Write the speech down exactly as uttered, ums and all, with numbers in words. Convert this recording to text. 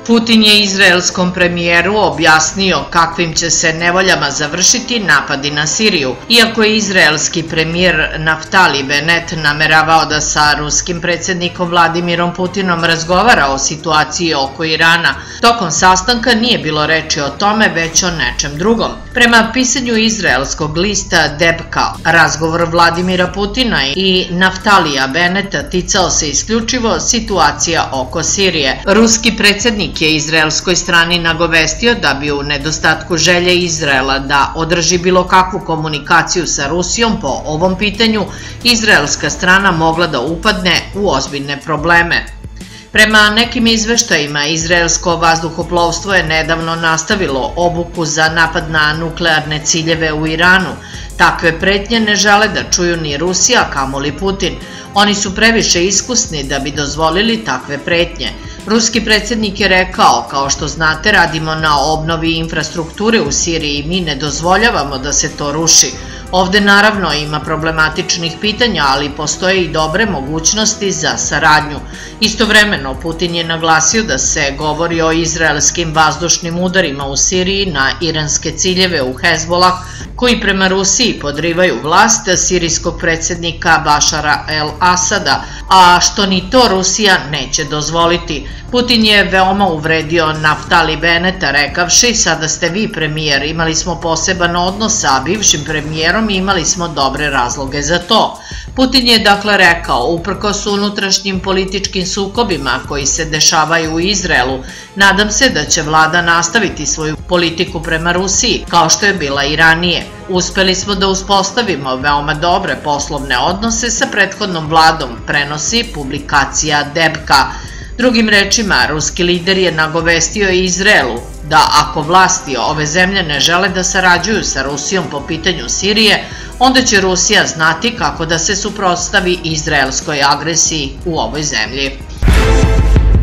Putin je izraelskom premijeru objasnio kakvim će se nevoljama završiti napadi na Siriju. Iako je izraelski premijer Naftali Benet nameravao da sa ruskim predsjednikom Vladimirom Putinom razgovara o situaciji oko Irana, tokom sastanka nije bilo reči o tome, već o nečem drugom. Prema pisanju izraelskog lista Debka, razgovor Vladimira Putina i Naftalija Beneta ticao se isključivo situacija oko Sirije. Ruski predsjednik je izraelskoj strani nagovestio da bi u nedostatku želje Izraela da održi bilo kakvu komunikaciju sa Rusijom po ovom pitanju, izraelska strana mogla da upadne u ozbiljne probleme. Prema nekim izveštajima, izraelsko vazduhoplovstvo je nedavno nastavilo obuku za napad na nuklearne ciljeve u Iranu. Takve pretnje ne žele da čuju ni Rusija, kamoli Putin. Oni su previše iskusni da bi dozvolili takve pretnje. Ruski predsjednik je rekao, kao što znate, radimo na obnovi infrastrukture u Siriji i mi ne dozvoljavamo da se to ruši. Ovde naravno ima problematičnih pitanja, ali postoje i dobre mogućnosti za saradnju. Istovremeno, Putin je naglasio da se govori o izraelskim vazdušnim udarima u Siriji na iranske ciljeve u Hezbolah, koji prema Rusiji podrivaju vlast sirijskog predsjednika Bašara el-Asada, a što ni to Rusija neće dozvoliti. Putin je veoma uvredio Naftali Beneta rekavši: "Sada ste vi premijer, imali smo poseban odnos sa bivšim premijerom i imali smo dobre razloge za to." Putin je dakle rekao: "Uprkos unutrašnjim političkim sukobima koji se dešavaju u Izraelu, nadam se da će vlada nastaviti svoju politiku prema Rusiji, kao što je bila i ranije. Uspeli smo da uspostavimo veoma dobre poslovne odnose sa prethodnom vladom", prenosi publikacija Debka. Drugim rečima, ruski lider je nagovestio Izraelu da ako vlasti ove zemlje ne žele da sarađuju sa Rusijom po pitanju Sirije, onda će Rusija znati kako da se suprotstavi izraelskoj agresiji u ovoj zemlji.